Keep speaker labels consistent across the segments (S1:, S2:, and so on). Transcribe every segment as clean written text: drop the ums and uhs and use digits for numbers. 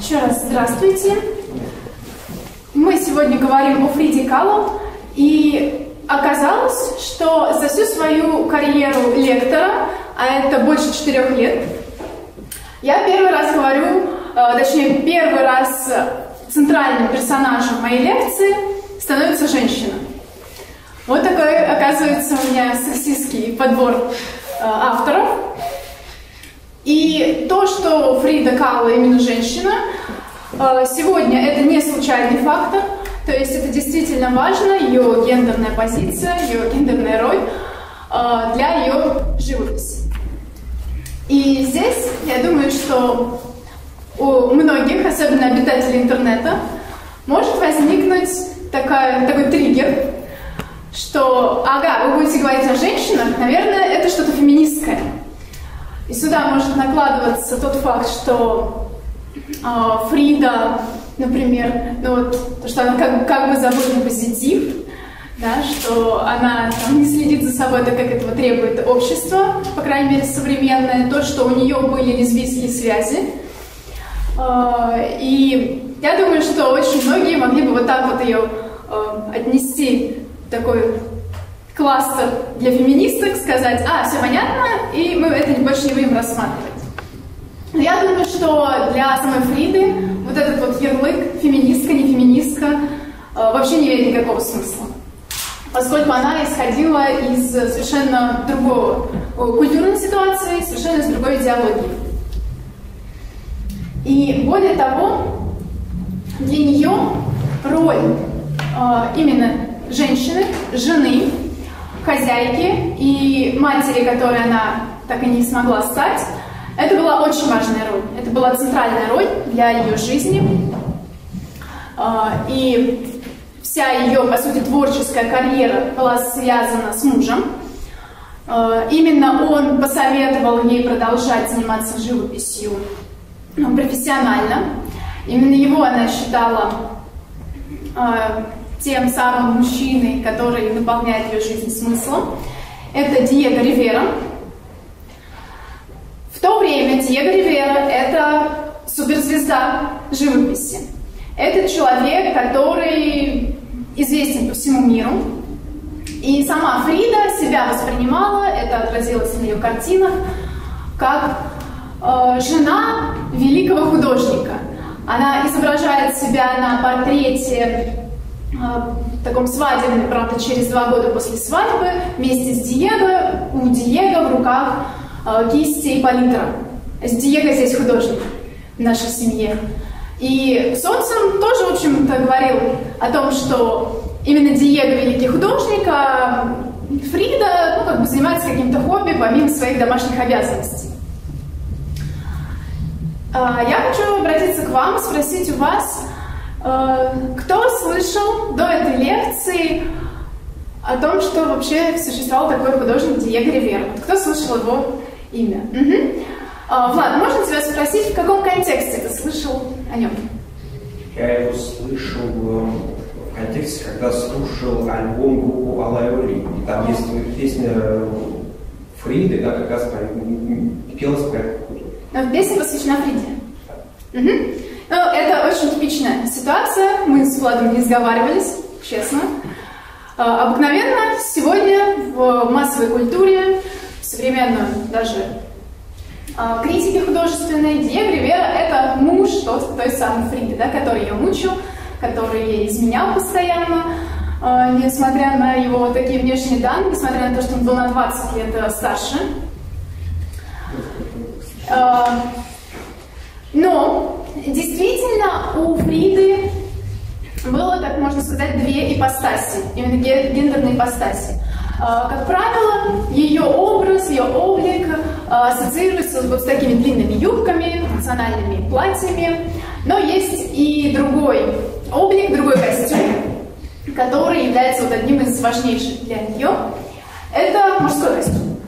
S1: Еще раз здравствуйте. Мы сегодня говорим о Фриде Кало, и оказалось, что за всю свою карьеру лектора, а это больше 4 лет, я первый раз говорю, точнее, первый раз центральным персонажем моей лекции становится женщина. Вот такой, оказывается, у меня сексистский подбор авторов. И то, что Фрида Кало именно женщина, сегодня это не случайный фактор, то есть это действительно важно, ее гендерная позиция, ее гендерная роль для ее живописи. И здесь, я думаю, что у многих, особенно обитателей интернета, может возникнуть такой триггер, что, ага, вы будете говорить о женщинах, наверное, это что-то феминистское. И сюда может накладываться тот факт, что Фрида, например, то, что она как бы забыла позитив, да, что она не следит за собой так, как этого требует общество, по крайней мере, современное, то, что у нее были лесбийские связи. И я думаю, что очень многие могли бы вот так вот ее отнести в такой кластер для феминисток, сказать, все понятно, и мы это больше не будем рассматривать. Но я думаю, что для самой Фриды вот этот вот ярлык феминистка, не феминистка вообще не имеет никакого смысла, поскольку она исходила из совершенно другой культурной ситуации, совершенно из другой идеологии. И более того, для нее роль именно женщины, жены, хозяйки и матери, которой она так и не смогла стать, это была очень важная роль. Это была центральная роль для ее жизни. И вся ее, по сути, творческая карьера была связана с мужем. Именно он посоветовал ей продолжать заниматься живописью профессионально. Именно его она считала тем самым мужчиной, который наполняет ее жизнь смыслом. Это Диего Ривера. В то время Диего Ривера – это суперзвезда живописи. Это человек, который известен по всему миру. И сама Фрида себя воспринимала, это отразилось на ее картинах, как жена великого художника. Она изображает себя на портрете таком свадебном, правда, через 2 года после свадьбы, вместе с Диего. У Диего в руках кисти и палитра. Диего здесь художник в нашей семье. И Социн тоже, в общем-то, говорил о том, что именно Диего великий художник, а Фрида, занимается каким-то хобби помимо своих домашних обязанностей. Я хочу обратиться к вам, спросить у вас, кто слышал до этой лекции о том, что вообще существовал такой художник Диего Ривера? Кто слышал его имя? Влад, можно тебя спросить, в каком контексте ты слышал о нем?
S2: Я его слышал в контексте, когда слушал альбом группы Алайоли. Там есть песня Фриды, да, как раз пелась про это.
S1: Песня посвящена Фриде. Это очень типичная ситуация. Мы с Владом не сговаривались, честно. Обыкновенно сегодня в массовой культуре, в современной даже критике художественной, Диего Ривера – это муж той самой Фриды, да, который ее мучил, который ей изменял постоянно, несмотря на его такие внешние данные, несмотря на то, что он был на 20 лет старше. Но действительно у Фриды было, так можно сказать, 2 ипостаси, именно гендерные ипостаси. Как правило, ее образ, ее облик ассоциируется вот с такими длинными юбками, национальными платьями, но есть и другой облик, другой костюм, который является вот одним из важнейших для нее. Это мужской костюм.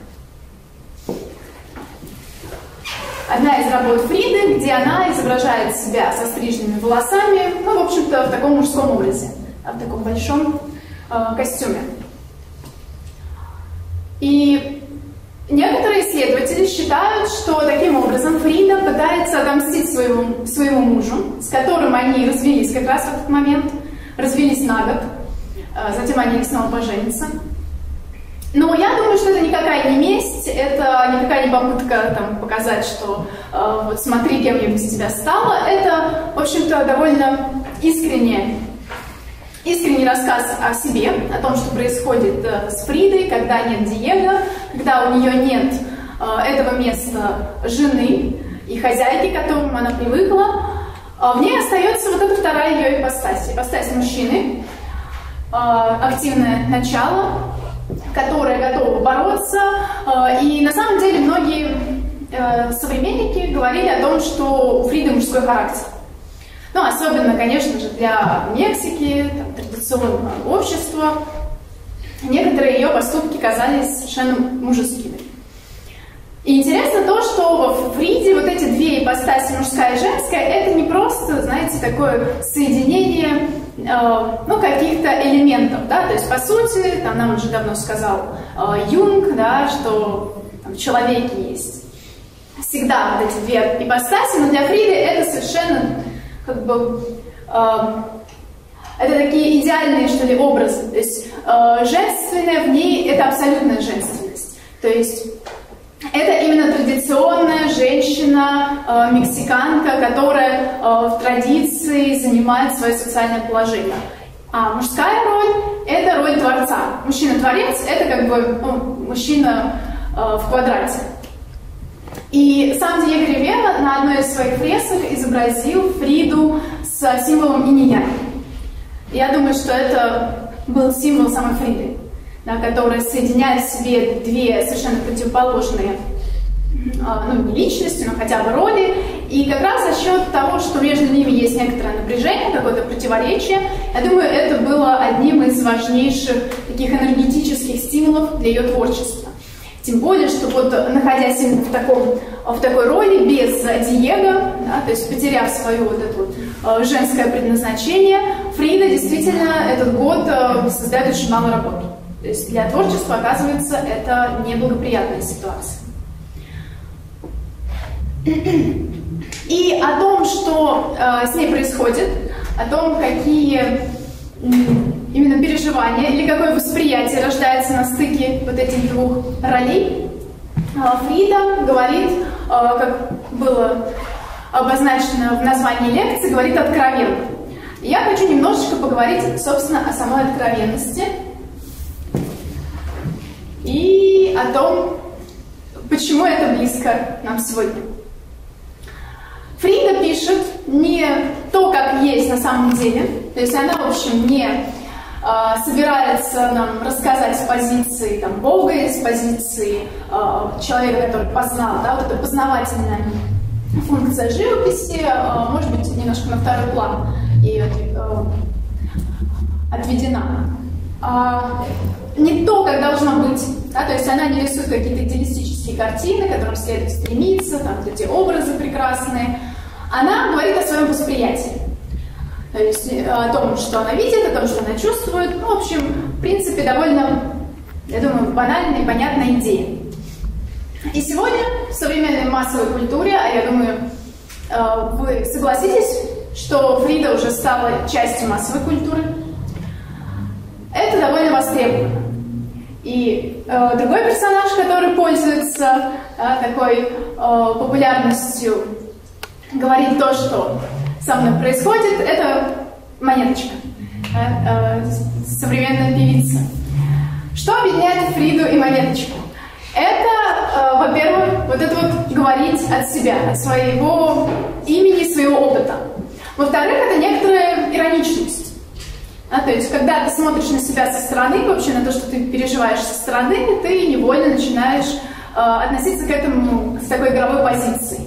S1: Одна из работ Фриды, где она изображает себя со стриженными волосами, в общем-то, в таком мужском образе, в таком большом костюме. И некоторые некоторые исследователи считают, что таким образом Фрида пытается отомстить своему мужу, с которым они развелись как раз в этот момент, развелись на год, затем они снова поженятся. Но я думаю, что это никакая не месть, это никакая не попытка там, показать, что вот смотри, кем я без тебя стала. Это, в общем-то, довольно искренний рассказ о себе, о том, что происходит с Фридой, когда нет Диего, когда у нее нет этого места жены и хозяйки, к которому она привыкла. В ней остается вот эта вторая ее ипостась мужчины, активное начало, которое готово бороться. И на самом деле многие современники говорили о том, что у Фриды мужской характер. Ну, особенно, конечно же, для Мексики, там, традиционного общества, некоторые ее поступки казались совершенно мужескими. И интересно то, что во Фриде вот эти две ипостаси, мужская и женская, это не просто, знаете, такое соединение каких-то элементов, да, то есть, по сути, там нам уже давно сказал Юнг, да, что там, в человеке есть всегда вот эти две ипостаси, но для Фриды это совершенно как бы это такие идеальные, что ли, образы. То есть женственное в ней — это абсолютная женственность. То есть это именно традиционная женщина, мексиканка, которая в традиции занимает свое социальное положение. А мужская роль — это роль творца. Мужчина-творец — это как бы мужчина в квадрате. И сам Диего Ривера на одной из своих фресок изобразил Фриду с символом инь-янь. Я думаю, что это был символ самой Фриды, да, которая соединяет в себе две совершенно противоположные, не личности, но хотя бы роли. И как раз за счет того, что между ними есть некоторое напряжение, какое-то противоречие, я думаю, это было одним из важнейших таких энергетических стимулов для ее творчества. Тем более, что вот находясь в такой роли, без Диего, да, то есть потеряв свое вот это вот женское предназначение, Фрида действительно этот год создает очень мало работы. То есть для творчества, оказывается, это неблагоприятная ситуация. И о том, что с ней происходит, о том, какие именно переживания или какое восприятие рождается на стыке вот этих двух ролей, Фрида говорит, как было обозначено в названии лекции, говорит откровенно. Я хочу немножечко поговорить, собственно, о самой откровенности и о том, почему это близко нам сегодня. Фрида пишет не то, как есть на самом деле, то есть она, в общем, не собирается нам рассказать с позиции там, Бога, с позиции человека, который познал, да, вот эта познавательная функция живописи, может быть, немножко на второй план и отведена. Не то, как должно быть, да, то есть она не рисует какие-то идеалистические картины, к которым следует стремиться, там эти образы прекрасные. Она говорит о своем восприятии. То есть о том, что она видит, о том, что она чувствует. Ну, в общем, в принципе, довольно, я думаю, банальная и понятная идея. И сегодня в современной массовой культуре, а я думаю, вы согласитесь, что Фрида уже стала частью массовой культуры, это довольно востребовано. И другой персонаж, который пользуется такой популярностью, говорит то, что со мной происходит, это Монеточка, современная певица. Что объединяет Фриду и Монеточку? Это, во-первых, вот это вот говорить от себя, от своего имени, своего опыта. Во-вторых, это некоторая ироничность. То есть, когда ты смотришь на себя со стороны, вообще на то, что ты переживаешь со стороны, ты невольно начинаешь относиться к этому с такой игровой позиции.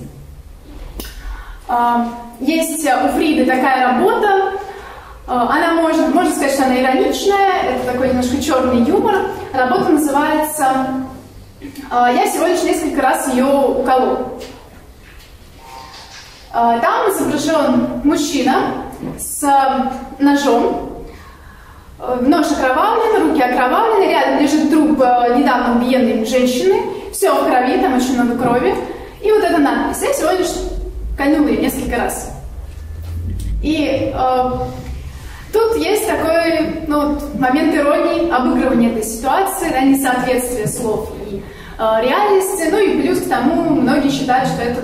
S1: Есть у Фриды такая работа, она можно сказать, что она ироничная, это такой немножко черный юмор. Работа называется «Я всего лишь несколько раз ее уколол». Там изображен мужчина с ножом, нож окровавлен, руки окровавлены, рядом лежит труп недавно убиенной женщины, все в крови, там очень много крови. И вот эта надпись. Я всего лишь кольнула ее несколько раз. И тут есть такой момент иронии, обыгрывания этой ситуации, да, несоответствие слов и реальности. Ну и плюс к тому многие считают, что это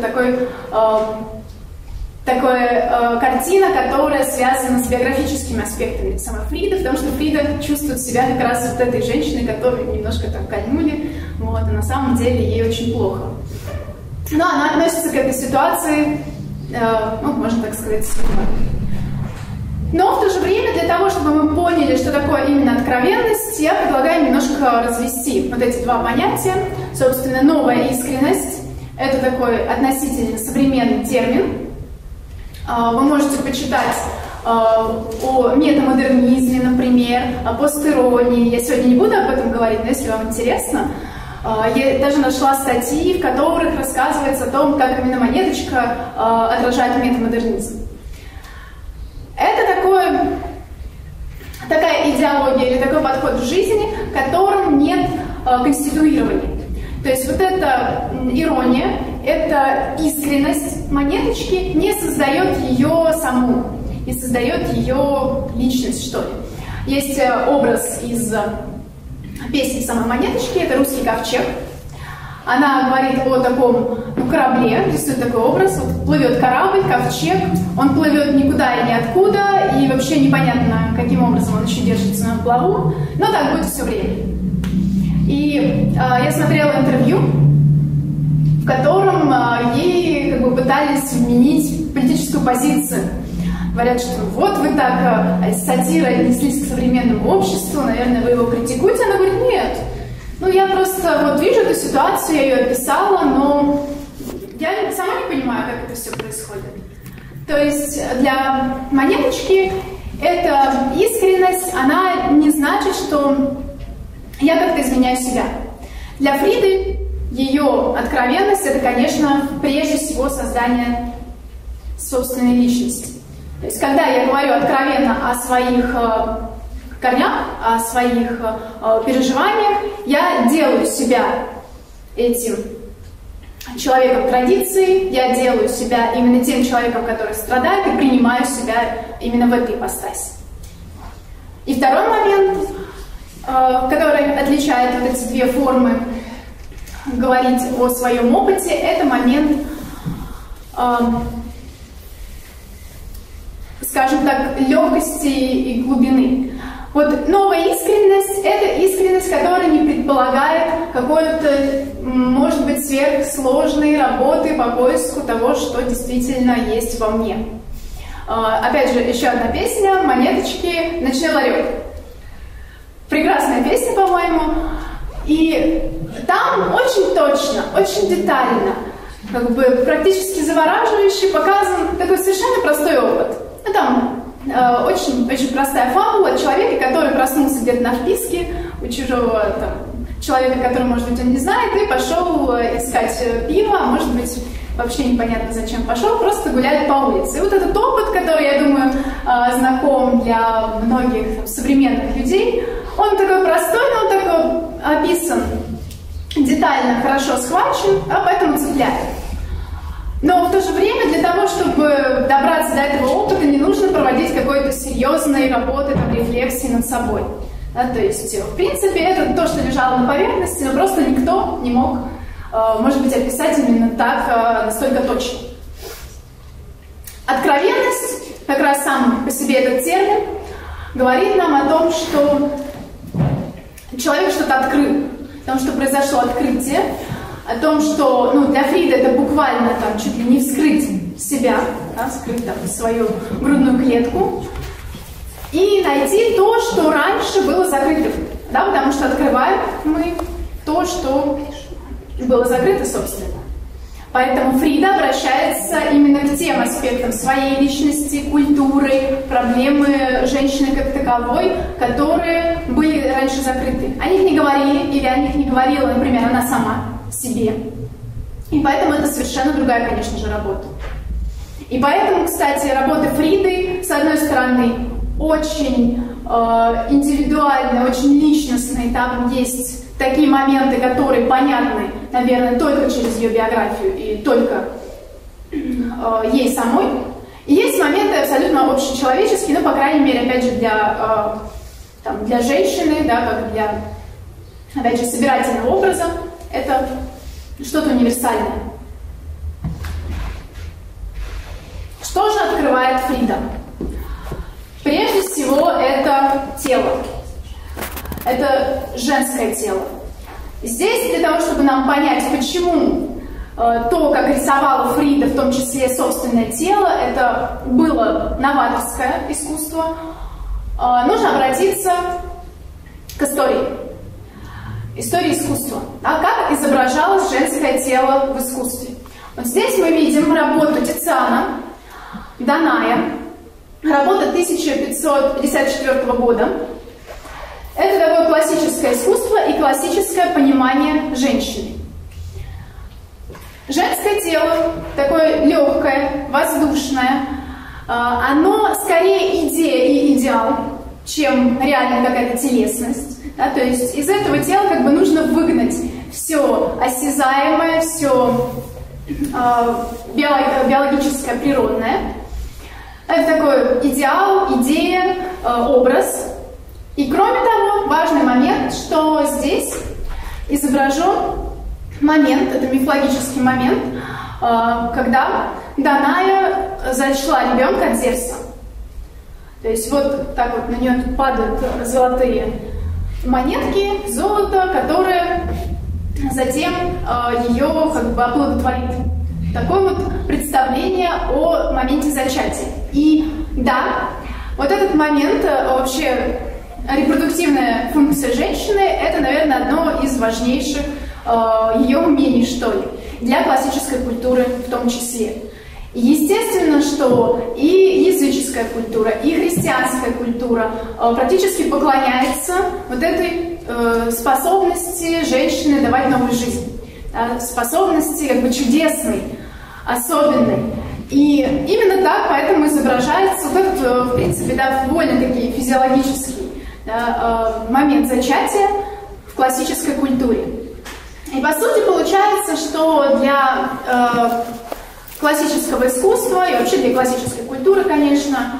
S1: такая картина, которая связана с биографическими аспектами самой Фриды, потому что Фрида чувствует себя как раз вот этой женщиной, которую немножко там кольнули, вот, и на самом деле ей очень плохо. Но она относится к этой ситуации, можно так сказать, спокойно. Но в то же время, для того, чтобы мы поняли, что такое именно откровенность, я предлагаю немножко развести вот эти два понятия. Собственно, новая искренность – это такой относительно современный термин. Вы можете почитать о метамодернизме, например, о постиронии. Я сегодня не буду об этом говорить, но если вам интересно. Я даже нашла статьи, в которых рассказывается о том, как именно монеточка отражает метамодернизм. Это такая идеология или такой подход в жизни, в котором нет конституирования. То есть вот эта ирония, эта искренность монеточки не создает ее саму, не создает ее личность, что ли. Есть образ из песни самой монеточки, это «Русский ковчег». Она говорит о таком корабле, рисует такой образ, вот плывет корабль, ковчег, он плывет никуда и ниоткуда, и вообще непонятно, каким образом он еще держится на плаву, но так будет все время. И я смотрела интервью, в котором ей пытались вменить политическую позицию. Говорят, что вот вы так сатира отнеслись к современному обществу, наверное, вы его критикуете. Она говорит, нет. Я просто вижу эту ситуацию, я ее описала, но я сама не понимаю, как это все происходит. То есть для монеточки эта искренность, она не значит, что я как-то изменяю себя. Для Фриды ее откровенность – это, конечно, прежде всего создание собственной личности. То есть когда я говорю откровенно о своих корнях, о своих переживаниях, я делаю себя этим человеком традиции, я делаю себя именно тем человеком, который страдает, и принимаю себя именно в этой ипостаси. И второй момент, который отличает вот эти две формы говорить о своем опыте, это момент, скажем так, легкости и глубины. Вот новая искренность – это искренность, которая не предполагает какой-то, может быть, сверхсложной работы по поиску того, что действительно есть во мне. Опять же, еще одна песня «Монеточки. Ночной ларек». Прекрасная песня, по-моему. И там очень точно, очень детально, практически завораживающе показан такой совершенно простой опыт. Там очень простая фабула человека, который проснулся где-то на вписке у чужого человека, который, может быть, он не знает, и пошел искать пиво, а может быть, вообще непонятно зачем пошел, просто гуляет по улице. И вот этот опыт, который, я думаю, знаком для многих современных людей, он такой простой, но он такой описан детально, хорошо схвачен, а поэтому цепляет. Но в то же время для того, чтобы добраться до этого опыта, не нужно проводить какой-то серьезной работы, рефлексии над собой. Да, то есть, в принципе, это то, что лежало на поверхности, но просто никто не мог, может быть, описать именно так, настолько точно. Откровенность, как раз сам по себе этот термин, говорит нам о том, что человек что-то открыл, о том, что произошло открытие, о том, что для Фриды это буквально чуть ли не вскрыть себя, да, вскрыть свою грудную клетку и найти то, что раньше было закрытым, да, потому что открываем мы то, что было закрыто, собственно. Поэтому Фрида обращается именно к тем аспектам своей личности, культуры, проблемы женщины как таковой, которые были раньше закрыты. О них не говорили, или о них не говорила, например, она сама себе. И поэтому это совершенно другая, конечно же, работа. И поэтому, кстати, работа Фриды, с одной стороны, очень индивидуальная, очень личностная, там есть такие моменты, которые понятны наверное, только через ее биографию и только ей самой. И есть моменты абсолютно общечеловеческие, ну, по крайней мере, опять же, для женщины, да, как для, опять же, собирательного образа, это что-то универсальное. Что же открывает Фрида? Прежде всего, это тело. Это женское тело. Здесь для того, чтобы нам понять, почему то, как рисовала Фрида, в том числе собственное тело, это было новаторское искусство, нужно обратиться к истории искусства. А как изображалось женское тело в искусстве? Вот здесь мы видим работу Тициана, Даная, работа 1554 года. Это такое классическое искусство и классическое понимание женщины. Женское тело, такое легкое, воздушное, оно скорее идея и идеал, чем реально какая-то телесность. Да? То есть из этого тела как бы нужно выгнать все осязаемое, все биологическое, природное. Это такой идеал, идея, образ. И кроме того, важный момент, что здесь изображен момент, это мифологический момент, когда Даная зачала ребенка от Зевса. То есть вот так вот на нее падают золотые монетки, золото, которое затем ее как бы оплодотворит. Такое вот представление о моменте зачатия. И да, вот этот момент, вообще репродуктивная функция женщины, это, наверное, одно из важнейших ее умений, что ли, для классической культуры в том числе. И естественно, что и языческая культура, и христианская культура практически поклоняется вот этой способности женщины давать новую жизнь, способности как бы чудесной, особенной. И именно так поэтому изображается вот этот, в принципе, да, довольно-таки физиологический, да, момент зачатия в классической культуре. И по сути получается, что для классического искусства и вообще для классической культуры, конечно,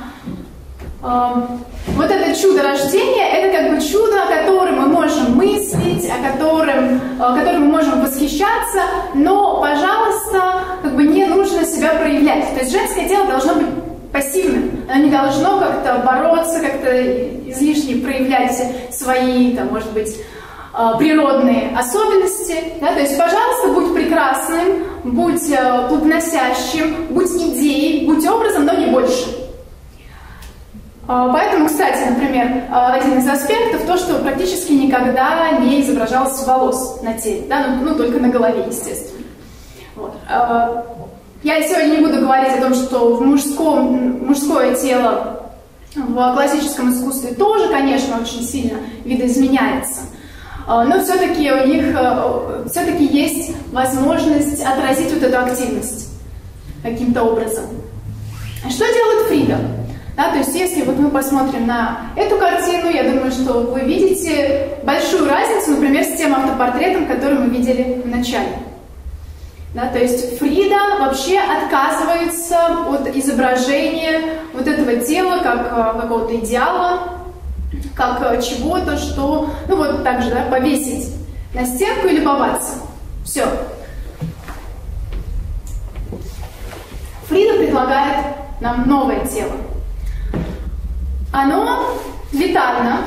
S1: вот это чудо рождения, это как бы чудо, о котором мы можем мыслить, о котором мы можем восхищаться, но, пожалуйста, как бы не нужно себя проявлять. То есть женское тело должно быть пассивным, оно не должно как-то бороться, как-то излишне проявлять свои, там, может быть, природные особенности, да? То есть, пожалуйста, будь прекрасным, будь плодоносящим, будь идеей, будь образом, но не больше. Поэтому, кстати, например, один из аспектов то, что практически никогда не изображалось волос на теле, да? Ну, только на голове, естественно. Вот. Я сегодня не буду говорить о том, что мужское тело в классическом искусстве тоже, конечно, очень сильно видоизменяется. Но все-таки у них все-таки есть возможность отразить вот эту активность каким-то образом. Что делает Фрида? Да, то есть если вот мы посмотрим на эту картину, я думаю, что вы видите большую разницу, например, с тем автопортретом, который мы видели в начале. Да, то есть Фрида вообще отказывается от изображения вот этого тела как какого-то идеала, как чего-то, что, ну вот так же, да, повесить на стенку и любоваться. Все. Фрида предлагает нам новое тело. Оно витально,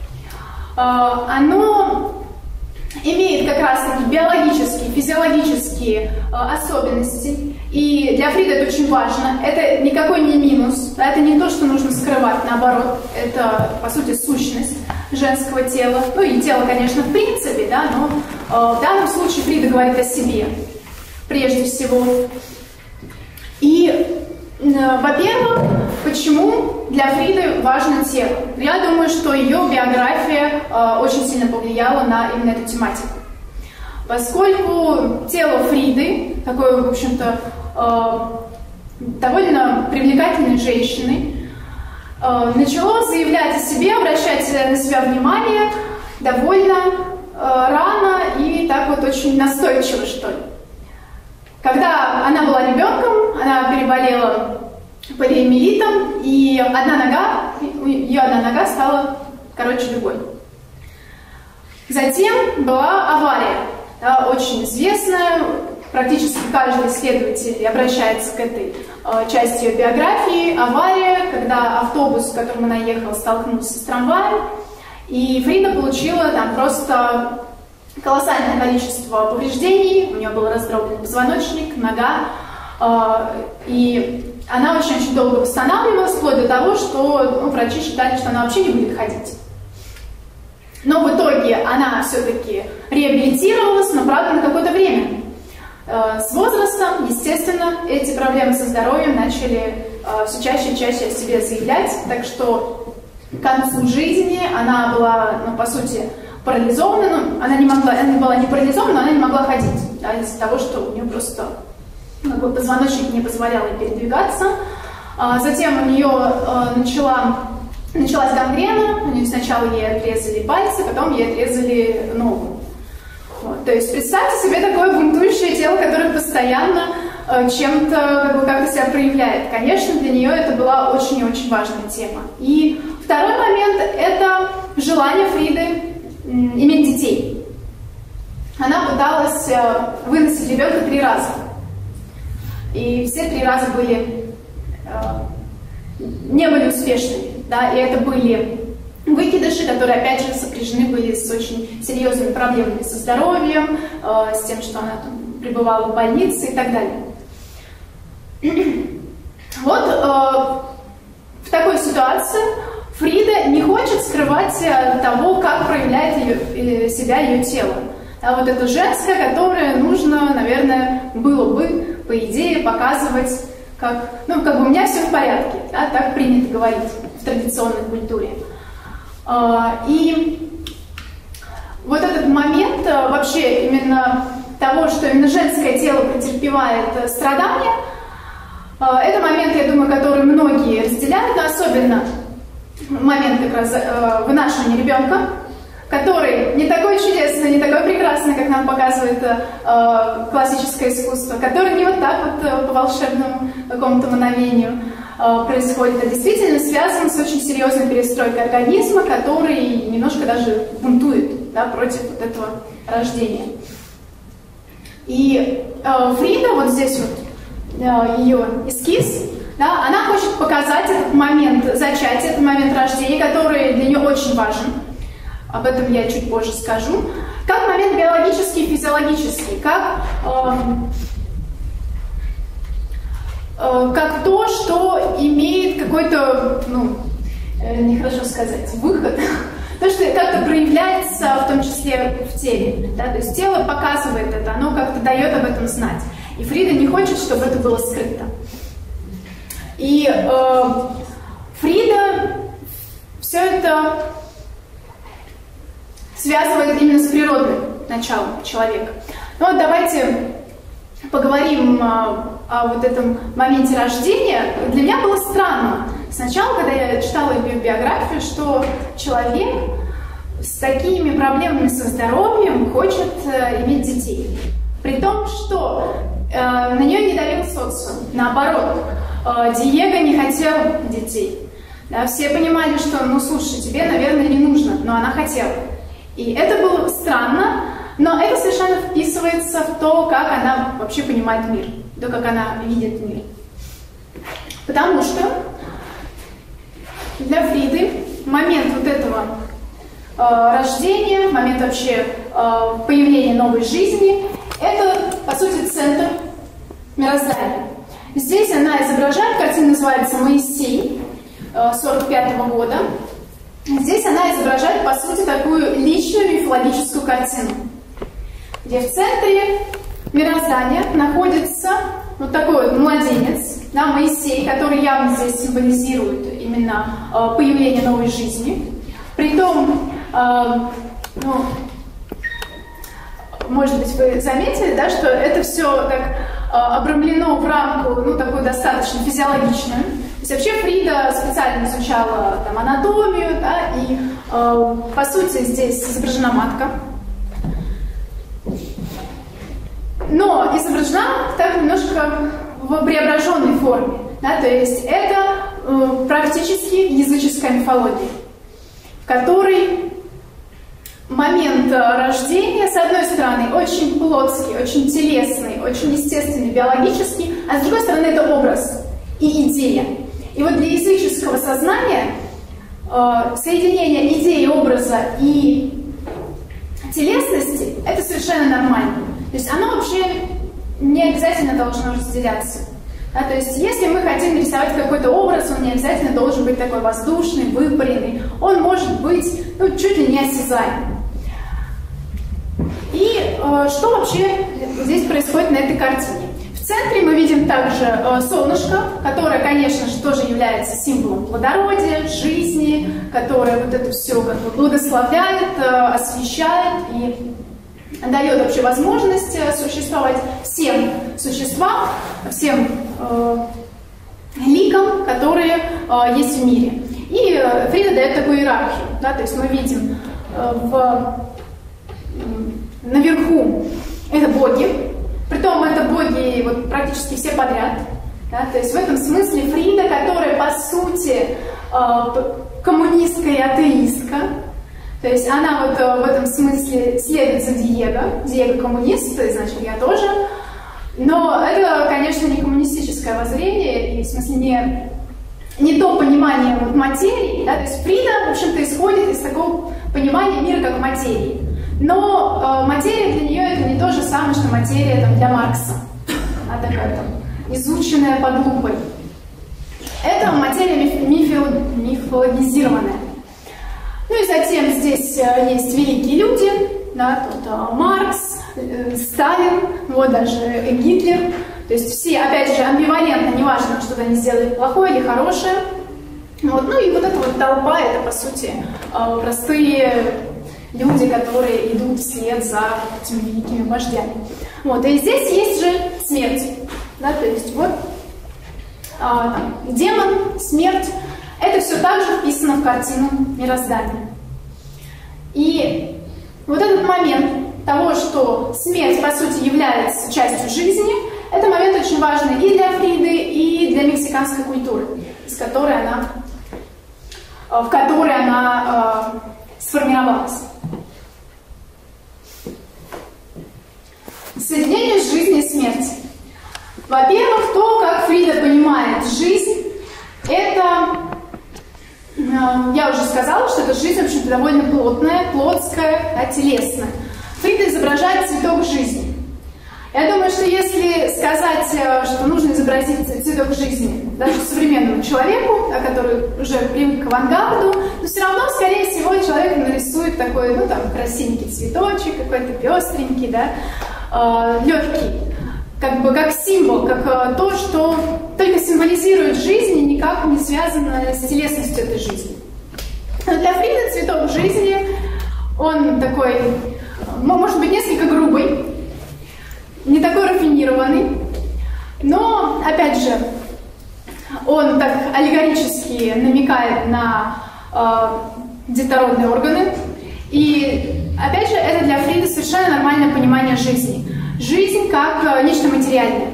S1: оно имеет как раз таки биологические, физиологические особенности. И для Фриды это очень важно. Это никакой не минус, это не то, что нужно скрывать, наоборот. Это, по сути, сущность женского тела. Ну и тело, конечно, в принципе, да, но в данном случае Фрида говорит о себе, прежде всего. И, во-первых, почему для Фриды важно тело? Я думаю, что ее биография очень сильно повлияла на именно эту тематику. Поскольку тело Фриды, такой, в общем-то, довольно привлекательной женщины, начало заявлять о себе, обращать на себя внимание довольно рано и так вот очень настойчивы, что ли. Когда она была ребенком, она переболела полиомиелитом, и ее одна нога стала короче другой. Затем была авария, да, очень известная, практически каждый исследователь обращается к этой части ее биографии. Авария, когда автобус, в котором она ехала, столкнулся с трамваем, и Фрида получила там просто колоссальное количество повреждений, у нее был раздроблен позвоночник, нога, и она очень долго восстанавливалась, вплоть до того, что врачи считали, что она вообще не будет ходить. Но в итоге она все-таки реабилитировалась, но, правда, на какое-то время. С возрастом, естественно, эти проблемы со здоровьем начали все чаще и чаще о себе заявлять, так что к концу жизни она была, по сути, парализована, она была не парализована, но она не могла ходить, да, из-за того, что у нее просто позвоночник не позволял ей передвигаться. Затем у нее началась гангрена, сначала ей отрезали пальцы, потом ей отрезали ногу. Вот. То есть представьте себе такое бунтующее тело, которое постоянно чем-то как-то себя проявляет. Конечно, для нее это была очень и очень важная тема. И второй момент – это желание Фриды иметь детей. Она пыталась выносить ребенка 3 раза. И все 3 раза не были успешными. Да? И это были выкидыши, которые, опять же, сопряжены были с очень серьезными проблемами со здоровьем, с тем, что она там пребывала в больнице и так далее. Вот в такой ситуации Фрида не хочет скрывать того, как проявляет себя ее тело. А вот это женское, которое нужно, наверное, было бы, по идее, показывать, как у меня все в порядке, да, так принято говорить в традиционной культуре. И вот этот момент вообще именно того, что именно женское тело претерпевает страдания, это момент, я думаю, который многие разделяют, но особенно момент как раз вынашивания ребенка, который не такой чудесный, не такой прекрасный, как нам показывает классическое искусство, который не вот так вот по волшебному какому-то мановению происходит, а действительно связан с очень серьезной перестройкой организма, который немножко даже бунтует, да, против вот этого рождения. И Фрида, вот здесь вот ее эскиз, да, она хочет показать этот момент зачатия, этот момент рождения, который для нее очень важен. Об этом я чуть позже скажу. Как момент биологический и физиологический, как то, что имеет какой-то, нехорошо сказать, выход, то, что как-то проявляется, в том числе в теле. Да? То есть тело показывает это, оно как-то дает об этом знать. И Фрида не хочет, чтобы это было скрыто. И Фрида все это связывает именно с природным началом человека. Ну вот давайте поговорим о вот этом моменте рождения. Для меня было странно сначала, когда я читала ее биографию, что человек с такими проблемами со здоровьем хочет иметь детей. При том, что на нее не давил социум. Наоборот, Диего не хотел детей. Да, все понимали, что, слушай, тебе, наверное, не нужно, но она хотела. И это было странно, но это совершенно вписывается в то, как она вообще понимает мир, то, как она видит мир. Потому что для Фриды момент вот этого рождения, момент вообще появления новой жизни, это, по сути, центр мироздания. Здесь она изображает, картина называется «Моисей» 1945 года. Здесь она изображает, по сути, такую личную мифологическую картину, где в центре мироздания находится вот такой вот младенец, да, Моисей, который явно здесь символизирует именно появление новой жизни. Притом, может быть, вы заметили, да, что это все так обрамлено в рамку, такую достаточно физиологичную. То есть вообще Фрида специально изучала там анатомию, да, и по сути здесь изображена матка. но изображена так немножко в преображенной форме. Да, то есть это практически языческая мифология, в которой момент рождения, с одной стороны, очень плотский, очень телесный, очень естественный, биологический, а с другой стороны, это образ и идея. И вот для языческого сознания соединение идеи, образа и телесности — это совершенно нормально. То есть оно вообще не обязательно должно разделяться. Да, то есть если мы хотим нарисовать какой-то образ, он не обязательно должен быть такой воздушный, выпаренный. Он может быть чуть ли не осязаемым. И что вообще здесь происходит на этой картине? В центре мы видим также солнышко, которое, конечно же, тоже является символом плодородия, жизни, которое вот это все как бы благословляет, освещает и дает вообще возможность существовать всем существам, всем ликам, которые есть в мире. И Фрида дает такую иерархию. Да, то есть мы видим наверху это боги, притом это боги вот, практически все подряд. Да, то есть в этом смысле Фрида, которая по сути коммунистка и атеистка, то есть она вот в этом смысле следует за Диего. Диего коммунист, то есть, значит, я тоже. Но это, конечно, не коммунистическое воззрение, и в смысле не то понимание вот материи. Да? То есть Фрида, в общем-то, исходит из такого понимания мира как материи. Но материя для нее это не то же самое, что материя там, для Маркса. Она такая там изученная под лупой. Это материя мифологизированная. Ну и затем здесь есть великие люди, да, тут Маркс, Сталин, вот даже Гитлер. То есть все, опять же, амбивалентно, неважно, что они сделали плохое или хорошее. Вот, ну и вот эта вот толпа, это по сути простые люди, которые идут вслед за этими великими вождями. Вот, и здесь есть же смерть, да, то есть вот там, демон, смерть. Это все также вписано в картину мироздания. И вот этот момент того, что смерть, по сути, является частью жизни, это момент очень важный и для Фриды, и для мексиканской культуры, в которой она сформировалась. Соединение жизни и смерти. Во-первых, то, как Фрида понимает жизнь, это... Я уже сказала, что эта жизнь, в общем-то, довольно плотная, плотская, да, телесная. Фрида изображает цветок жизни. Я думаю, что если сказать, что нужно изобразить цветок жизни даже современному человеку, который уже привык к авангарду, то все равно, скорее всего, человек нарисует такой, ну, там, красивенький цветочек, какой-то пестренький, да, легкий. Как бы как символ, как то, что только символизирует жизнь и никак не связано с телесностью этой жизни. Но для Фриды цветок жизни, он такой, может быть, несколько грубый, не такой рафинированный, но, опять же, он так аллегорически намекает на детородные органы. И, опять же, это для Фриды совершенно нормальное понимание жизни. Жизнь как нечто материальное.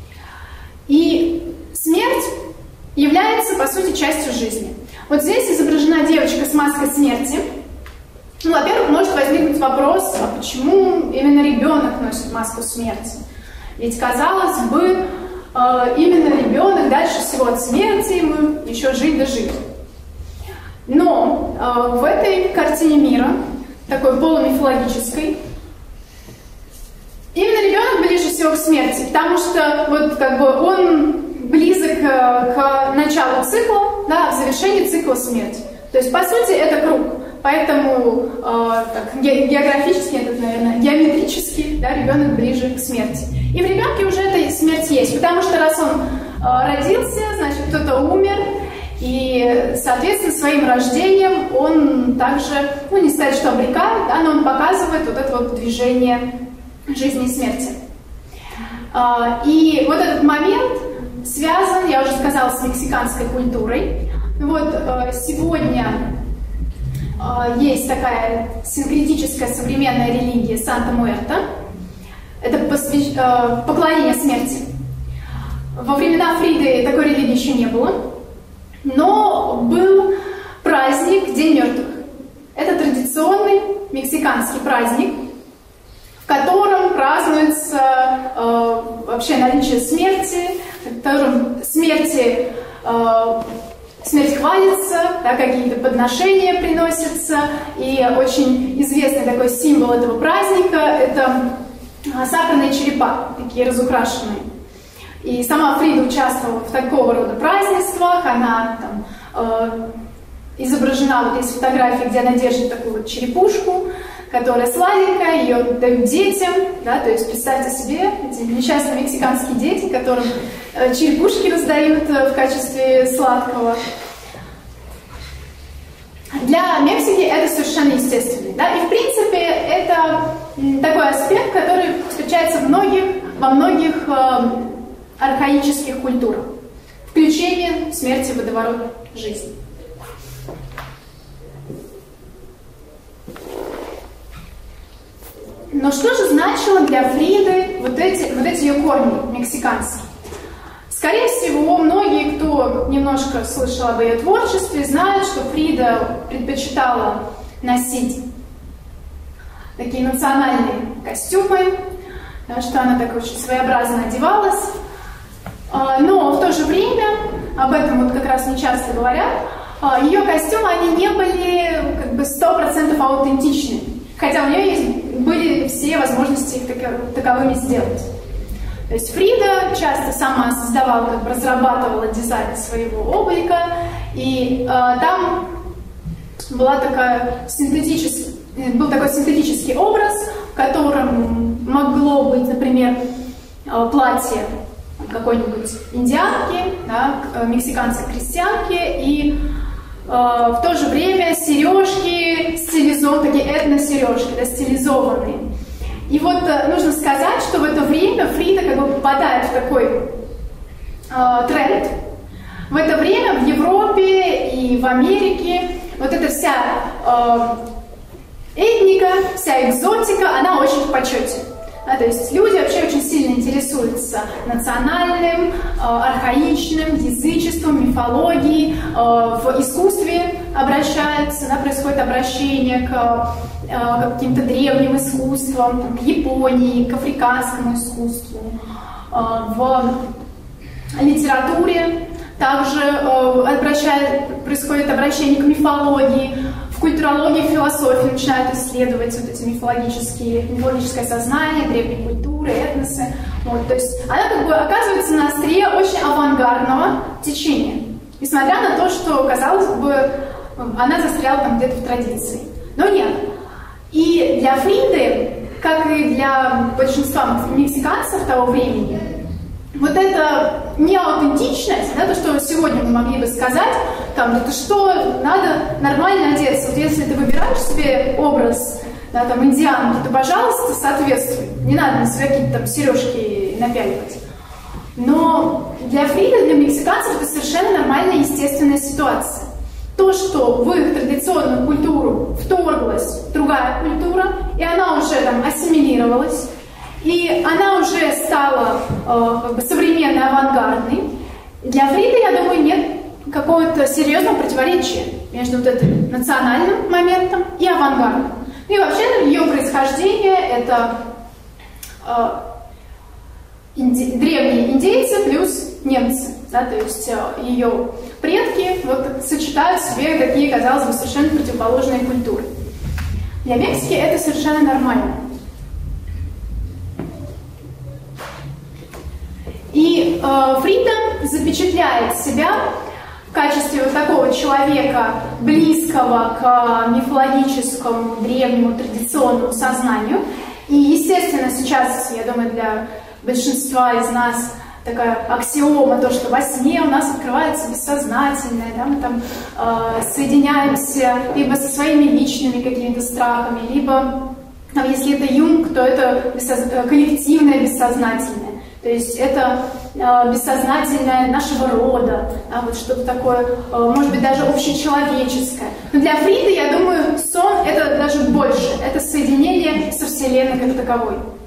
S1: И смерть является, по сути, частью жизни. Вот здесь изображена девочка с маской смерти. Ну, во-первых, может возникнуть вопрос, а почему именно ребенок носит маску смерти? Ведь, казалось бы, именно ребенок дальше всего от смерти, ему еще жить да жить. Но в этой картине мира, такой полумифологической, именно ребенок ближе всего к смерти, потому что вот как бы он близок к началу цикла, да, к завершению цикла смерти. То есть, по сути, это круг. Поэтому так, географически, это, наверное, геометрически, да, ребенок ближе к смерти. И в ребенке уже эта смерть есть, потому что раз он родился, значит, кто-то умер, и, соответственно, своим рождением он также, ну, не сказать, что обрекает, да, но он показывает вот это вот движение жизни и смерти. И вот этот момент связан, я уже сказала, с мексиканской культурой. Вот сегодня есть такая синкретическая современная религия Санта-Муэрта, это поклонение смерти. Во времена Фриды такой религии еще не было, но был праздник День мертвых. Это традиционный мексиканский праздник, в котором празднуется вообще наличие смерти, в котором смерть хвалится, да, какие-то подношения приносятся, и очень известный такой символ этого праздника — это сахарные черепа, такие разукрашенные. И сама Фрида участвовала в такого рода празднествах, она там изображена, вот есть фотографии, где она держит такую вот черепушку, которая сладенькая, ее дают детям, да, то есть представьте себе эти несчастные мексиканские дети, которым черепушки раздают в качестве сладкого. Для Мексики это совершенно естественно, да, и в принципе это такой аспект, который встречается во многих архаических культурах. Включение смерти в водоворот жизни. Но что же значило для Фриды вот эти ее корни мексиканские? Скорее всего, многие, кто немножко слышал об ее творчестве, знают, что Фрида предпочитала носить такие национальные костюмы, что она так очень своеобразно одевалась. Но в то же время, об этом вот как раз не часто говорят, ее костюмы, они не были как бы 100% аутентичны, хотя у нее были все возможности их таковыми сделать. То есть Фрида часто сама создавала, как бы разрабатывала дизайн своего облика, и там был такой синтетический образ, в котором могло быть, например, платье какой-нибудь индианки, да, мексиканской-крестьянки, и в то же время сережки стилизованные, такие этносережки, да, стилизованные. И вот нужно сказать, что в это время Фрида как бы попадает в такой тренд. В это время в Европе и в Америке вот эта вся этника, вся экзотика, она очень в почете. Да, то есть люди вообще очень сильно интересуются национальным, архаичным, язычеством, мифологией, в искусстве обращаются, да, происходит обращение к каким-то древним искусствам, к Японии, к африканскому искусству. В литературе также происходит обращение к мифологии. В культурологии, в философии начинают исследовать вот эти мифологическое сознание, древние культуры, этносы. Вот, то есть она как бы оказывается на острие очень авангардного течения, несмотря на то, что, казалось бы, она застряла там где-то в традиции. Но нет. И для Фриды, как и для большинства мексиканцев того времени, вот эта неаутентичность, да, то, что сегодня мы могли бы сказать, там, да ты что, надо нормально одеться. Вот если ты выбираешь себе образ, да, там, индианки, то, пожалуйста, соответствуй. Не надо на себя какие-то там сережки напяливать. Но для Фриды, для мексиканцев это совершенно нормальная, естественная ситуация. То, что в их традиционную культуру вторглась другая культура, и она уже там ассимилировалась, и она уже стала как бы современной, авангардной. Для Фриды, я думаю, нет какого-то серьезного противоречия между вот этим национальным моментом и авангардом. И вообще ее происхождение — это древние индейцы плюс немцы. Да, то есть ее предки вот сочетают в себе такие, казалось бы, совершенно противоположные культуры. Для Мексики это совершенно нормально. И Фрида запечатляет себя в качестве вот такого человека, близкого к мифологическому, древнему, традиционному сознанию. И, естественно, сейчас, я думаю, для большинства из нас такая аксиома, то, что во сне у нас открывается бессознательное, да, мы там соединяемся либо со своими личными какими-то страхами, либо, если это Юнг, то это коллективное бессознательное. То есть это бессознательное нашего рода, да, вот что-то такое, может быть, даже общечеловеческое. Но для Фриды, я думаю, сон — это даже больше, это соединение со Вселенной как таковой.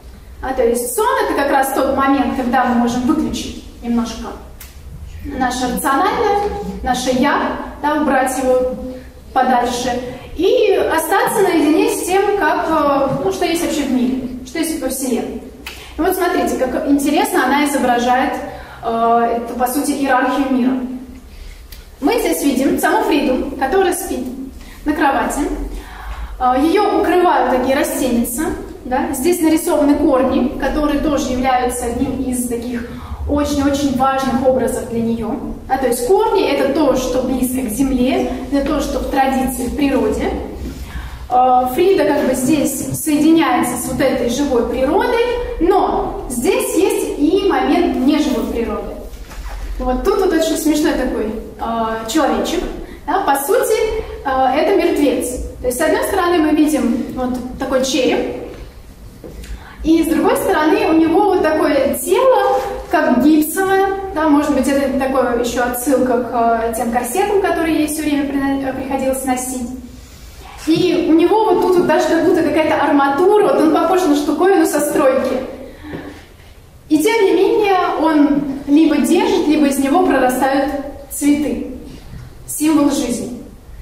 S1: То есть сон — это как раз тот момент, когда мы можем выключить немножко наше рациональное, наше «я», да, убрать его подальше и остаться наедине с тем, как, ну, что есть вообще в мире, что есть во Вселенной. И вот смотрите, как интересно она изображает эту, по сути, иерархию мира. Мы здесь видим саму Фриду, которая спит на кровати. Ее укрывают такие растеницы. Да? Здесь нарисованы корни, которые тоже являются одним из таких очень-очень важных образов для нее. То есть корни — это то, что близко к земле, это то, что в традиции, в природе. Фрида как бы здесь соединяется с вот этой живой природой, но здесь есть и момент неживой природы. Вот тут вот очень смешной такой человечек. Да? По сути, это мертвец. То есть с одной стороны мы видим вот такой череп, и с другой стороны у него вот такое тело, как гипсовое, да, может быть, это такое еще отсылка к тем корсетам, которые ей все время приходилось носить. И у него вот тут вот даже как будто какая-то арматура, вот он похож на штуковину со стройки. И тем не менее он либо держит, либо из него прорастают цветы, символ жизни.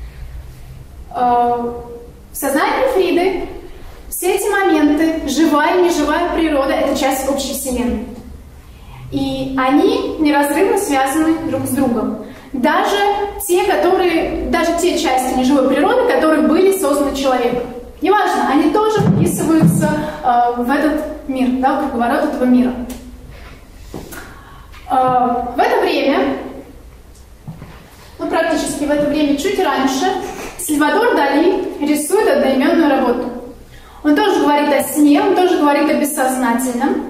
S1: В сознании Фриды все эти моменты, живая и неживая природа — это часть общей Вселенной. И они неразрывно связаны друг с другом. Даже те части неживой природы, которые были созданы человеком. Неважно, они тоже вписываются в этот мир, да, в круговорот этого мира. В это время, ну практически в это время, чуть раньше, Сальвадор Дали рисует одноименную работу. Он тоже говорит о сне, он тоже говорит о бессознательном.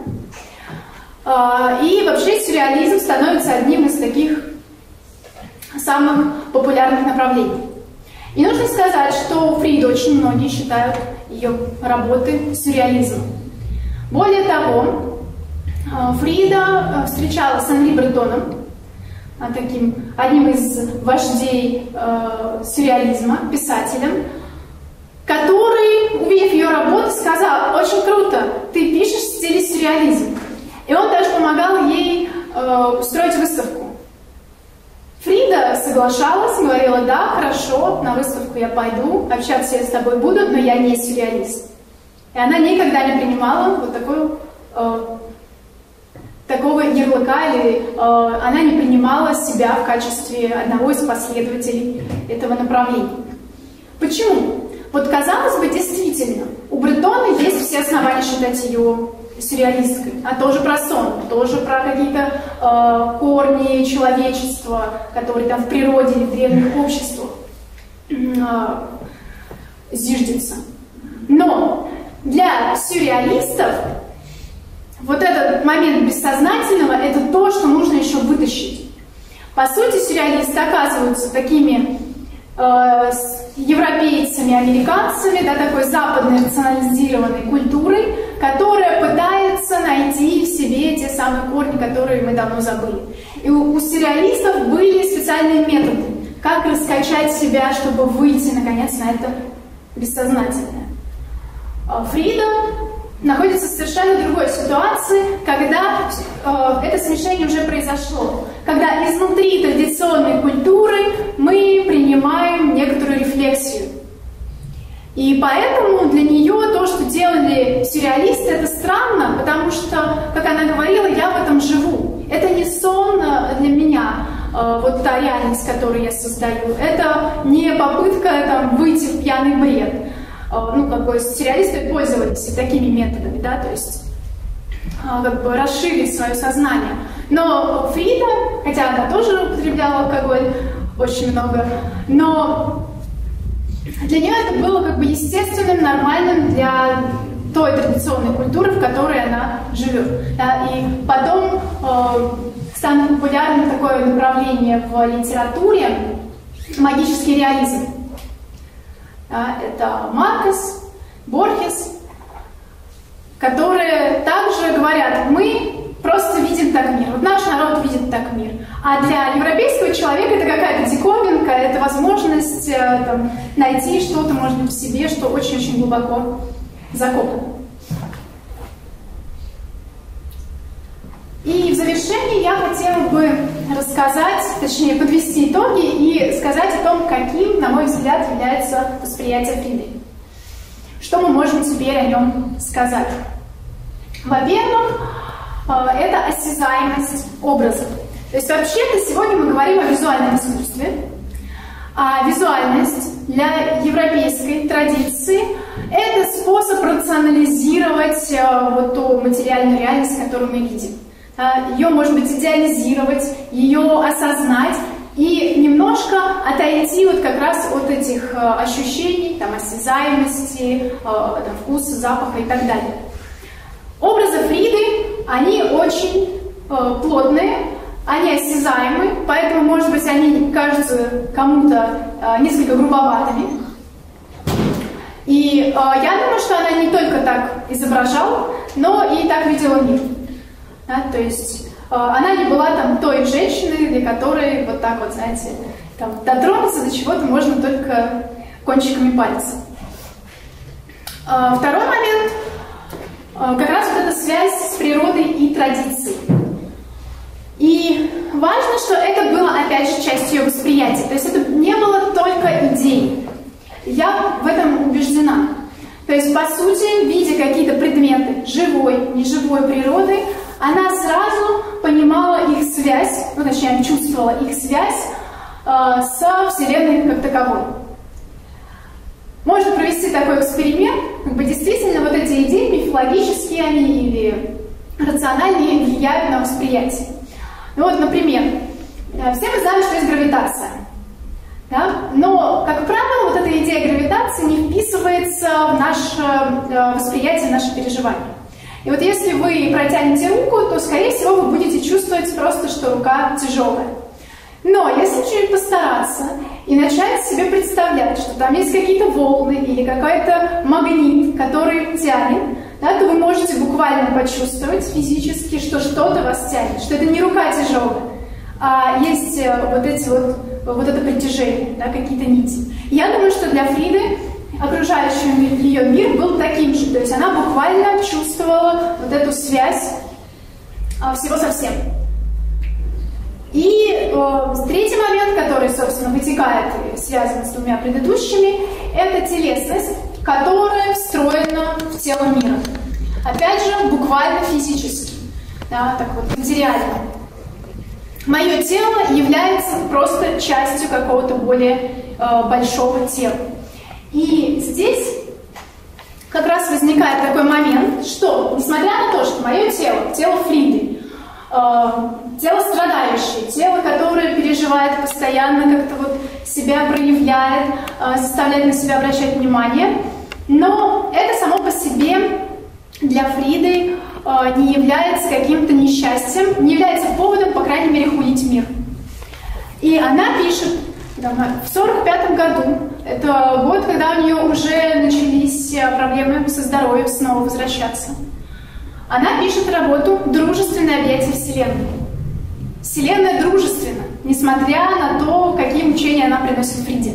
S1: И вообще сюрреализм становится одним из таких самых популярных направлений. И нужно сказать, что Фриду очень многие считают ее работы сюрреализмом. Более того, Фрида встречалась с Анри Бретоном, одним из вождей сюрреализма, писателем, который, увидев ее работу, сказал: «Очень круто, ты пишешь в стиле сюрреализм». И он даже помогал ей устроить выставку. Фрида соглашалась, говорила: «Да, хорошо, на выставку я пойду, общаться я с тобой буду, но я не сюрреалист». И она никогда не принимала вот такого ярлыка, или она не принимала себя в качестве одного из последователей этого направления. Почему? Вот казалось бы, действительно, у Бретона есть все основания считать ее сюрреалисткой, а тоже про сон, тоже про какие-то корни человечества, которые там в природе или в древних обществах зиждется. Но для сюрреалистов вот этот момент бессознательного — это то, что нужно еще вытащить. По сути, сюрреалисты оказываются такими европейцами, американцами, да, такой западной рационализированной культурой, которая пытается найти в себе те самые корни, которые мы давно забыли. И у сюрреалистов были специальные методы, как раскачать себя, чтобы выйти, наконец, на это бессознательное. Фрида находится в совершенно другой ситуации, когда это смешение уже произошло, когда изнутри традиционной культуры мы принимаем некоторую рефлексию. И поэтому для нее то, что делали сюрреалисты, это странно, потому что, как она говорила, я в этом живу. Это не сон для меня, вот та реальность, которую я создаю. Это не попытка там выйти в пьяный бред. Ну, как бы сюрреалисты пользовались такими методами, да, то есть как бы расширить свое сознание. Но Фрида, хотя она тоже употребляла алкоголь очень много, но для нее это было как бы естественным, нормальным для той традиционной культуры, в которой она живет. Да, и потом станет популярным такое направление в литературе — магический реализм. Это Маркес, Борхес, которые также говорят: мы просто видим так мир, вот наш народ видит так мир. А для европейского человека это какая-то диковинка, это возможность там, найти что-то, может быть, в себе, что очень-очень глубоко закопано. завершение я хотела бы рассказать, точнее подвести итоги и сказать о том, каким, на мой взгляд, является восприятие Фриды. Что мы можем теперь о нем сказать? Во-первых, это осязаемость образов. То есть вообще-то сегодня мы говорим о визуальном искусстве, а визуальность для европейской традиции – это способ рационализировать вот ту материальную реальность, которую мы видим. Ее, может быть, идеализировать, ее осознать и немножко отойти вот как раз от этих ощущений, там, осязаемости, там, вкуса, запаха и так далее. Образы Фриды, они очень плотные, они осязаемы, поэтому, может быть, они кажутся кому-то несколько грубоватыми. И я думаю, что она не только так изображала, но и так видела мир. Да, то есть она не была там той женщиной, для которой вот так вот, знаете, там, дотронуться до чего-то можно только кончиками пальцев. Второй момент, как раз вот эта связь с природой и традицией. И важно, что это было, опять же, частью ее восприятия. То есть это не было только идеей. Я в этом убеждена. То есть, по сути, видя какие-то предметы живой, неживой природы, она сразу понимала их связь, ну, точнее, чувствовала их связь со Вселенной как таковой. Можно провести такой эксперимент, как бы действительно вот эти идеи, мифологические они или рациональные, влияют на восприятие. Ну вот, например, все мы знаем, что есть гравитация. Да? Но, как правило, вот эта идея гравитации не вписывается в наше восприятие, в наше переживание. И вот если вы протянете руку, то, скорее всего, вы будете чувствовать просто, что рука тяжелая. Но если чуть постараться и начать себе представлять, что там есть какие-то волны или какой-то магнит, который тянет, да, то вы можете буквально почувствовать физически, что что-то вас тянет, что это не рука тяжелая, а есть вот это притяжение, да, какие-то нити. Я думаю, что для Фриды окружающий ее мир был таким же, то есть она буквально чувствовала вот эту связь всего со всем. И третий момент, который, собственно, вытекает и связан с двумя предыдущими, это телесность, которая встроена в тело мира. Опять же, буквально физически, да, так вот, материально. Мое тело является просто частью какого-то более большого тела. И здесь как раз возникает такой момент, что, несмотря на то, что мое тело, тело Фриды, тело страдающее, тело, которое переживает постоянно, как-то вот себя проявляет, заставляет на себя обращать внимание, но это само по себе для Фриды не является каким-то несчастьем, не является поводом, по крайней мере, хулить мир. И она пишет, в 1945 году, это год, когда у нее уже начались проблемы со здоровьем снова возвращаться, она пишет работу «Дружественное объятие Вселенной». Вселенная дружественна, несмотря на то, какие мучения она приносит Фриде.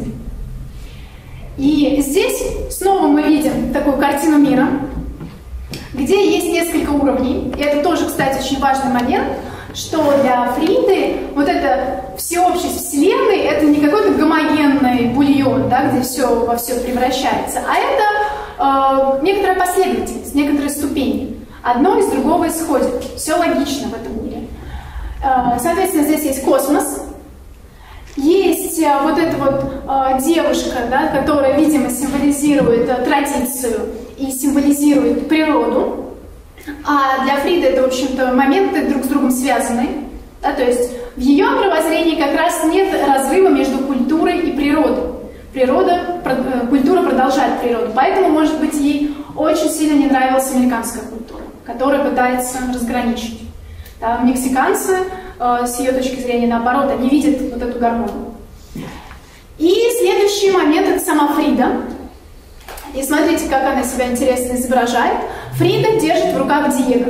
S1: И здесь снова мы видим такую картину мира, где есть несколько уровней. И это тоже, кстати, очень важный момент, что для Фриды вот эта всеобщесть Вселенной — это не какой-то гомогенный бульон, да, где все во все превращается, а это некоторая последовательность, некоторые ступени. Одно из другого исходит. Все логично в этом мире. Соответственно, здесь есть космос, есть вот эта вот девушка, да, которая, видимо, символизирует традицию и символизирует природу. А для Фриды это, в общем-то, моменты друг с другом связаны. Да, то есть в ее мировоззрении как раз нет разрыва между культурой и природой. Культура продолжает природу. Поэтому, может быть, ей очень сильно не нравилась американская культура, которая пытается разграничить. Да, мексиканцы, с ее точки зрения, наоборот, они видят вот эту гармонию. И следующий момент — это сама Фрида. И смотрите, как она себя интересно изображает. Фрида держит в руках Диего.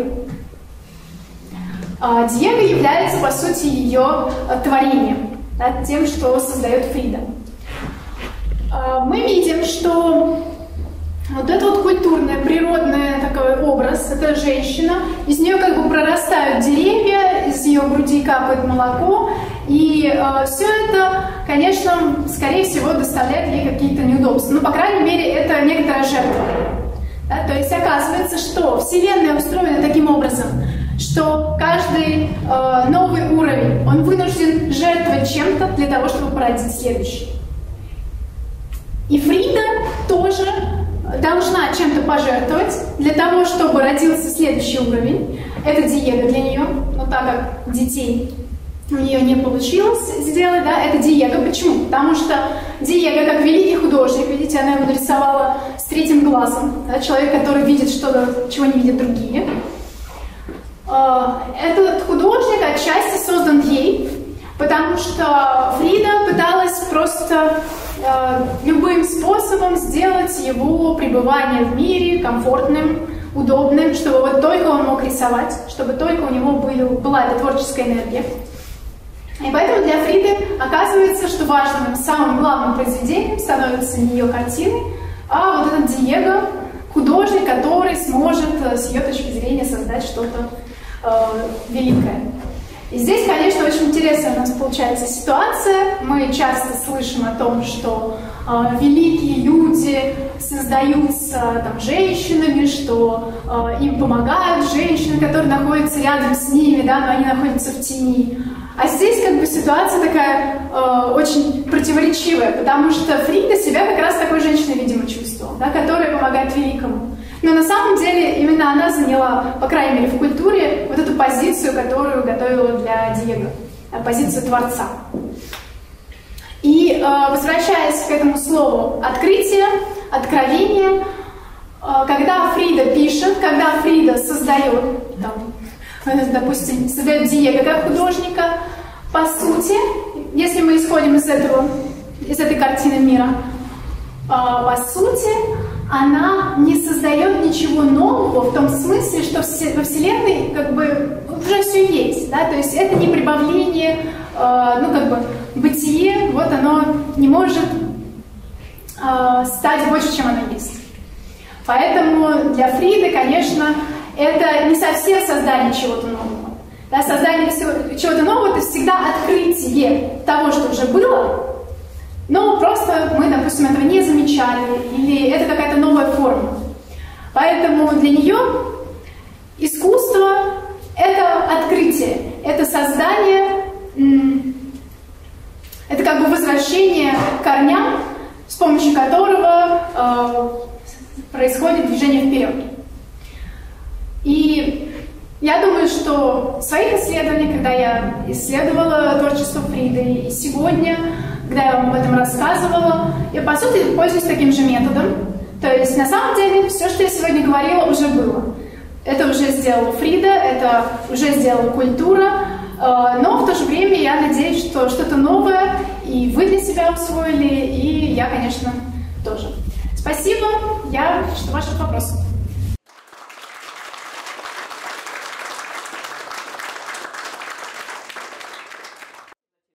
S1: Диего является, по сути, ее творением, да, тем, что создает Фрида. Мы видим, что вот это вот культурный, природный такой образ, это женщина, из нее как бы прорастают деревья, из ее его груди капает молоко, и все это, конечно, скорее всего, доставляет ей какие-то неудобства. Ну, по крайней мере, это некоторая жертва. Да? То есть оказывается, что Вселенная устроена таким образом, что каждый новый уровень, он вынужден жертвовать чем-то для того, чтобы породить следующий. И Фрида тоже должна чем-то пожертвовать для того, чтобы родился следующий уровень. Это Диего для нее, но так как детей у нее не получилось сделать, да, это Диего. Почему? Потому что Диего, как великий художник, видите, она его нарисовала с третьим глазом, да, человек, который видит что-то, чего не видят другие. Этот художник отчасти создан ей, потому что Фрида пыталась просто любым способом сделать его пребывание в мире комфортным, удобным, чтобы вот только он мог рисовать, чтобы только у него была эта творческая энергия. И поэтому для Фриды оказывается, что важным, самым главным произведением становится не ее картины, а вот этот Диего, художник, который сможет с ее точки зрения создать что-то великое. И здесь, конечно, очень интересная у нас получается ситуация. Мы часто слышим о том, что великие люди создаются там, женщинами, что им помогают женщины, которые находятся рядом с ними, да, но они находятся в тени. А здесь как бы ситуация такая очень противоречивая, потому что Фрида себя как раз такой женщиной, видимо, чувствовала, да, которая помогает великому. Но на самом деле именно она заняла, по крайней мере в культуре, вот эту позицию, которую готовила для Диего, позицию Творца. И возвращаясь к этому слову «открытие», «откровение», когда Фрида пишет, когда Фрида создает, там, допустим, создает Диего как художника, по сути, если мы исходим из этой картины мира, по сути, она не создает ничего нового в том смысле, что во Вселенной как бы уже все есть, да, то есть это не прибавление, ну как бы бытие, вот оно не может стать больше, чем оно есть. Поэтому для Фриды, конечно, это не совсем создание чего-то нового. Да, создание чего-то нового — это всегда открытие того, что уже было, но просто мы, допустим, этого не замечали, или это какая-то новая форма. Поэтому для нее искусство — это открытие, это создание, это как бы возвращение к корням, с помощью которого происходит движение вперед. И я думаю, что в своих исследованиях, когда я исследовала творчество Фриды, и сегодня, когда я вам об этом рассказывала, я, по сути, пользуюсь таким же методом. То есть, на самом деле, все, что я сегодня говорила, уже было. Это уже сделала Фрида, это уже сделала культура, но в то же время я надеюсь, что что-то новое и вы для себя усвоили, и я, конечно, тоже. Спасибо, я жду ваших вопросов.